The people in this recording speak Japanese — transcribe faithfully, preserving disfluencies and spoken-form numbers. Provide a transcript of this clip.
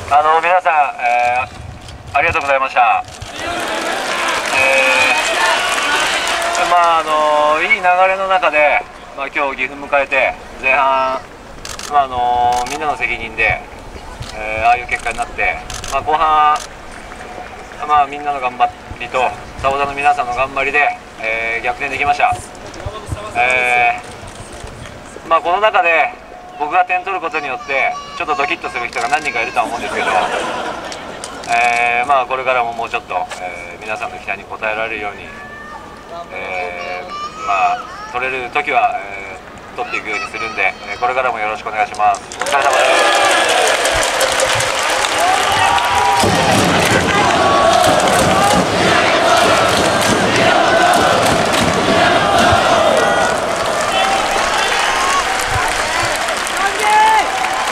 あの皆さん、えー、ありがとうございました。えー、まああのいい流れの中で、まあ、今日岐阜迎えて前半、まああのみんなの責任で、えー、ああいう結果になって、まあ、後半、まあ、みんなの頑張りとサポーターの皆さんの頑張りで、えー、逆転できました。えーまあ、この中で僕が点取ることによってちょっとドキッとする人が何人かいるとは思うんですけど、えーまあ、これからももうちょっと、えー、皆さんの期待に応えられるように、えーまあ、取れる時は、えー、取っていくようにするんで、これからもよろしくお願いします。お疲れ様です。